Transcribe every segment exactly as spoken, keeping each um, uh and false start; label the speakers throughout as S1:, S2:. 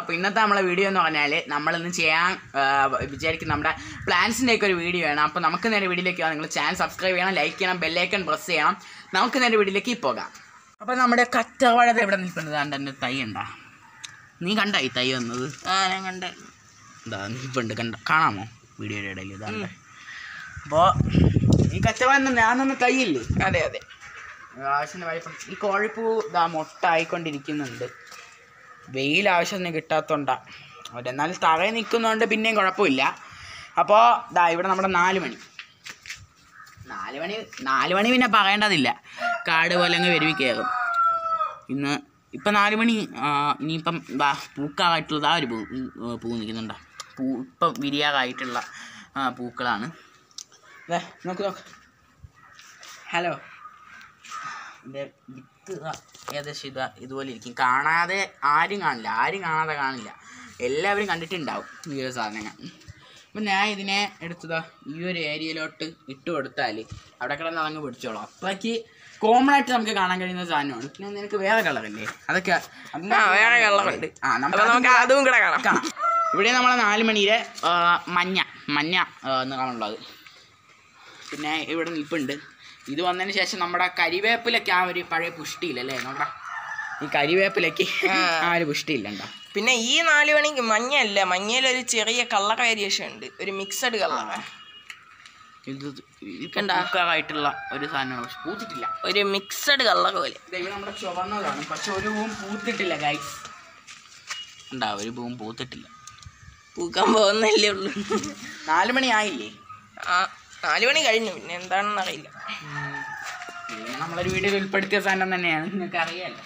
S1: അപ്പോൾ ഇന്നത്തെ നമ്മളെ വീഡിയോ എന്ന് പറഞ്ഞാൽ നമ്മളിന്ന് ചെയ്യാൻ വിചാരിക്കുന്ന നമ്മുടെ പ്ലാൻസിൻ്റെയൊക്കെ ഒരു വീഡിയോ ആണ്. അപ്പോൾ നമുക്ക് നേരെ വീഡിയോയിലേക്ക് പോകാം. നിങ്ങൾ ചാനൽ സബ്സ്ക്രൈബ് ചെയ്യണം, ലൈക്ക് ചെയ്യണം, ബെല്ലൈക്കൺ പ്രസ് ചെയ്യണം. നമുക്ക് നേരെ വീഡിയോയിലേക്ക് പോകാം. അപ്പോൾ നമ്മുടെ കറ്റവാഴ എവിടെ നിൽക്കുന്നത്? കണ്ട എൻ്റെ തൈ ഉണ്ടാ, നീ കണ്ട ഈ തൈ വന്നത്?
S2: ആ ഞാൻ കണ്ട
S1: എന്താ നിൽപ്പുണ്ട്, കണ്ട കാണാമോ വീഡിയോയുടെ ഇടയിൽ? ഇതാണ്. അപ്പോൾ ഈ കറ്റവാഴ ഞാൻ തന്ന തൈയില്ലേ?
S2: അതെ അതെ
S1: ആവശ്യത്തിന് വലിപ്പം. ഈ കോഴിപ്പൂ ഇതാ മൊട്ട ആയിക്കൊണ്ടിരിക്കുന്നുണ്ട്. വെയിൽ ആവശ്യത്തിന് കിട്ടാത്തതുകൊണ്ടാണ് അവർ, എന്നാലും തറയിൽ നിൽക്കുന്നതുകൊണ്ട് പിന്നെയും കുഴപ്പമില്ല. അപ്പോൾ ഇതാ ഇവിടെ നമ്മുടെ നാല് മണി നാല് മണി നാല് മണി പിന്നെ പറയേണ്ടതില്ല, കാട് പോലെ അങ്ങ് വരുവി കയറും. ഇന്ന് ഇപ്പം നാല് മണി. ഇനിയിപ്പം ഇതാ പൂക്കാറായിട്ടുള്ളത് ആ ഒരു പൂ പൂ നിൽക്കുന്നുണ്ടോ? പൂ ഇപ്പം വിരിയാറായിട്ടുള്ള പൂക്കളാണ്. അതെ, നോക്ക് നോക്ക്. ഹലോ, എൻ്റെ വിത്ത് ഏകദേശം ഇതാ ഇതുപോലെ ഇരിക്കും. കാണാതെ ആരും കാണില്ല, ആരും കാണാതെ കാണില്ല, എല്ലാവരും കണ്ടിട്ടുണ്ടാവും ഈ ഒരു സാധനങ്ങൾ. അപ്പം ഞാൻ ഇതിനെ എടുത്തതാ ഈ ഒരു ഏരിയയിലോട്ട് ഇട്ട് കൊടുത്താൽ അവിടെ കിടന്ന് അതങ്ങ് പിടിച്ചോളാം. അപ്പോഴേക്ക് കോമൺ ആയിട്ട് നമുക്ക് കാണാൻ കഴിയുന്ന സാധനമാണ്. പിന്നെ നിനക്ക് വേറെ കളറല്ലേ? അതൊക്കെ
S2: വേറെ കളറുണ്ട്.
S1: ആ നമുക്ക്
S2: അതും കൂടെ കാണാം
S1: കാണാം. ഇവിടെ നമ്മളെ നാല് മണിയിലെ മഞ്ഞ മഞ്ഞ നിറമുള്ളത്. പിന്നെ ഇവിടെ നിൽപ്പുണ്ട്. ഇത് വന്നതിന് ശേഷം നമ്മുടെ കരിവേപ്പിലൊക്കെ ആ ഒരു പഴയ പുഷ്ടിയില്ലല്ലേ നമ്മുടെ ഈ കരിവേപ്പിലൊക്കെ ആ ഒരു പുഷ്ടിയില്ലണ്ട.
S2: പിന്നെ ഈ നാല് മണിക്ക് മഞ്ഞല്ല, മഞ്ഞയിലൊരു ചെറിയ കളർ വേരിയേഷൻ ഉണ്ട്, ഒരു മിക്സഡ് കളർ.
S1: ഇത് കണ്ടായിട്ടുള്ള ഒരു സാധനമാണ്, പക്ഷെ പൂത്തിട്ടില്ല.
S2: ഒരു മിക്സഡ് കളർ പോലെ.
S1: ഇവിടെ നമ്മുടെ ചുവന്നതാണ്, പക്ഷെ ഒരു പൂവും പൂത്തിട്ടില്ല ഗൈസ്. ഉണ്ടാ ഒരു പൂവും പൂത്തിട്ടില്ല,
S2: പൂക്കാൻ പോകുന്നല്ലേ ഉള്ളൂ.
S1: നാല് മണി ആയില്ലേ?
S2: ആ നാല് മണി കഴിഞ്ഞു, പിന്നെ എന്താണെന്ന് അറിയില്ല.
S1: പിന്നെ നമ്മളൊരു വീഡിയോയിൽ ഉൾപ്പെടുത്തിയ സാധനം തന്നെയാണ്, നിങ്ങൾക്ക് അറിയാമല്ലോ.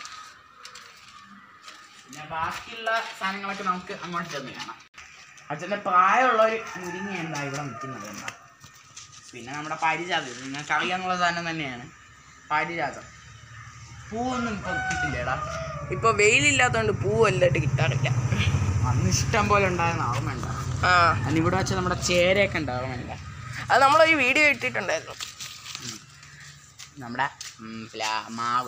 S1: പിന്നെ ബാക്കിയുള്ള സാധനങ്ങളൊക്കെ നമുക്ക് അങ്ങോട്ട് ചെന്ന് കാണാം. അച്ഛൻ്റെ പ്രായമുള്ളൊരു മുരിങ്ങ എന്താ ഇവിടെ നിൽക്കുന്നത് എന്താ. പിന്നെ നമ്മുടെ പാരിജാതം നിങ്ങൾക്ക് അറിയാമെന്നുള്ള സാധനം തന്നെയാണ്, പാരിജാതം. പൂവൊന്നും ഇപ്പോൾ കിട്ടില്ലേടാ,
S2: ഇപ്പോൾ വെയിലില്ലാത്തതുകൊണ്ട് പൂ വല്ലതായിട്ട് കിട്ടാറില്ല.
S1: അന്ന് ഇഷ്ടം പോലെ ഉണ്ടായിരുന്ന ഓർമ്മയുണ്ട?
S2: ആ
S1: അന്ന് ഇവിടെ വെച്ചാൽ നമ്മുടെ ചേരയൊക്കെ ഉണ്ട്, ഓർമ്മയുണ്ട?
S2: അത് നമ്മളൊരു വീഡിയോ ഇട്ടിട്ടുണ്ടായിരുന്നു.
S1: നമ്മുടെ മാവ്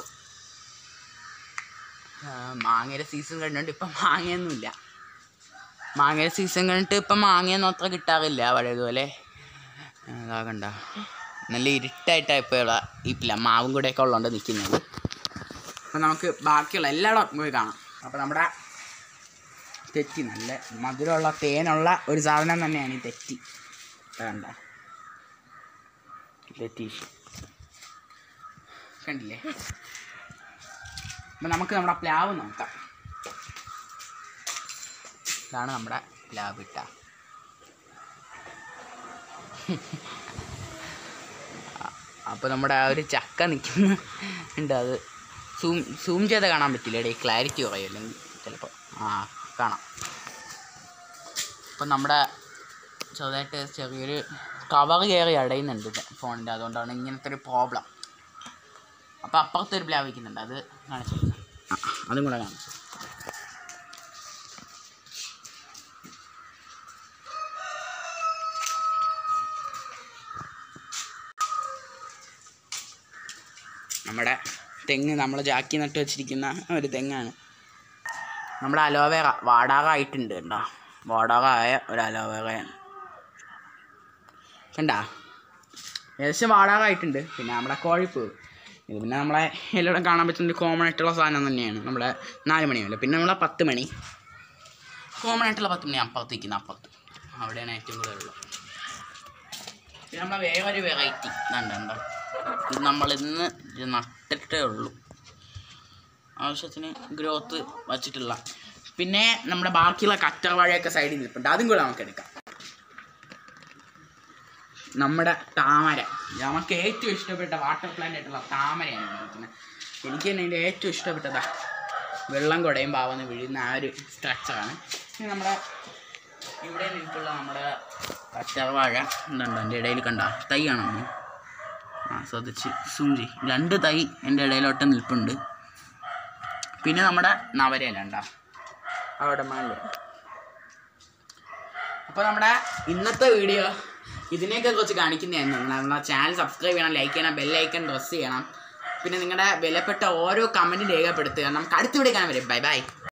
S1: മാങ്ങയുടെ സീസൺ കഴിഞ്ഞിട്ട് ഇപ്പം മാങ്ങയൊന്നുമില്ല. മാങ്ങയുടെ സീസൺ കഴിഞ്ഞിട്ട് ഇപ്പം മാങ്ങയൊന്നും അത്ര കിട്ടാറില്ല പഴയതുപോലെ. ഇതാകണ്ട നല്ല ഇരുട്ടായിട്ടാണ് ഇപ്പോൾ ഈ പില്ല മാവും കൂടെയൊക്കെ ഉള്ളതുകൊണ്ട് നിൽക്കുന്നത്. അപ്പം നമുക്ക് ബാക്കിയുള്ള എല്ലായിടം പോയി കാണാം. അപ്പം നമ്മുടെ തെറ്റി നല്ല മധുരമുള്ള തേനുള്ള ഒരു സാധനം തന്നെയാണ് ഈ തെറ്റി. കണ്ട തെറ്റി കണ്ടില്ലേ? അപ്പം നമുക്ക് നമ്മുടെ പ്ലാവ് നോക്കാം. ഇതാണ് നമ്മുടെ പ്ലാവ് ഇട്ട. അപ്പോൾ നമ്മുടെ ആ ഒരു ചക്ക നിൽക്കുന്നുണ്ട്, അത് സൂം സൂം ചെയ്ത് കാണാൻ പറ്റില്ല, ഇടയിൽ ക്ലാരിറ്റി കുറയും അല്ലെങ്കിൽ ചിലപ്പോൾ. ആ കാണാം. അപ്പം നമ്മുടെ ചെറുതായിട്ട് ചെറിയൊരു കവർ കയറി അടയുന്നുണ്ട് ഫോണിൻ്റെ, അതുകൊണ്ടാണ് ഇങ്ങനത്തെ ഒരു പ്രോബ്ലം. അപ്പോൾ അപ്പുറത്തൊരു പ്ലാവ് വയ്ക്കുന്നുണ്ട്, അത് കാണിച്ചു, ആ അതും കൂടെ കാണിച്ചു. നമ്മുടെ തെങ്ങ് നമ്മൾ ജാക്കി നട്ട് വെച്ചിരിക്കുന്ന ഒരു തെങ്ങാണ്. നമ്മുടെ അലോവേറ വാടാറായിട്ടുണ്ട് കേട്ടോ, വാടാറായ ഒരു അലോവേറയാണ് കണ്ടാ, ഏകദേശം വാടാറായിട്ടുണ്ട്. പിന്നെ നമ്മുടെ കോഴിപ്പൂ, ഇത് പിന്നെ നമ്മളെ എല്ലായിടും കാണാൻ പറ്റുന്ന ഒരു കോമൺ ആയിട്ടുള്ള സാധനം തന്നെയാണ് നമ്മുടെ നാല് മണിയല്ല. പിന്നെ നമ്മളെ പത്ത് മണി കോമൺ ആയിട്ടുള്ള പത്ത് മണി അപ്പുറത്തേക്കുന്ന അപ്പുറത്ത് അവിടെയാണ് ഏറ്റവും കൂടുതലുള്ളത്. പിന്നെ നമ്മളെ വേറൊരു വെറൈറ്റി ഇതുണ്ടോ, ഇത് നമ്മളിന്ന് നട്ടിട്ടേ ഉള്ളൂ, ആവശ്യത്തിന് ഗ്രോത്ത് വച്ചിട്ടുള്ള. പിന്നെ നമ്മുടെ ബാക്കിയുള്ള കറ്റവാഴയൊക്കെ സൈഡിൽ നിൽപ്പുണ്ട്, അതും കൂടെ നമുക്ക് എടുക്കാം. നമ്മുടെ താമര, നമുക്ക് ഏറ്റവും ഇഷ്ടപ്പെട്ട വാട്ടർ പ്ലാന്റ് ആയിട്ടുള്ള താമരയാണ് എടുക്കുന്നത്. എനിക്ക് തന്നെ അതിൻ്റെ ഏറ്റവും ഇഷ്ടപ്പെട്ടതാ വെള്ളം കുടയും പാവന്ന് വീഴുന്ന ആ ഒരു സ്ട്രക്ചറാണ്. പിന്നെ നമ്മുടെ ഇവിടെ നിൽക്കുള്ള നമ്മുടെ കറ്റവാഴ എന്തുണ്ടോ എൻ്റെ ഇടയിൽ കണ്ട തൈ ആണോ? ആ ശ്രദ്ധിച്ച് സൂചി രണ്ട് തൈ എൻ്റെ ഇടയിലോട്ട് നിൽപ്പുണ്ട്. പിന്നെ നമ്മുടെ നവരയില ഉണ്ടോ അവിടെ മേലെ. അപ്പോൾ നമ്മുടെ ഇന്നത്തെ വീഡിയോ ഇതിനെയൊക്കെ കുറിച്ച് കാണിക്കുന്നതായിരുന്നു. നമ്മുടെ ചാനൽ സബ്സ്ക്രൈബ് ചെയ്യണം, ലൈക്ക് ചെയ്യണം, ബെല്ലൈക്കൺ പ്രസ് ചെയ്യണം. പിന്നെ നിങ്ങളുടെ വിലപ്പെട്ട ഓരോ കമൻറ്റും രേഖപ്പെടുത്തുക. നമുക്ക് അടുത്ത വീഡിയോ കാണാൻ വരും. Bye by.